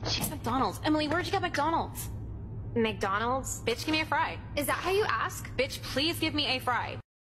She's McDonald's. Emily, where'd you get McDonald's? McDonald's? Bitch, give me a fry. Is that how you ask? Bitch, please give me a fry.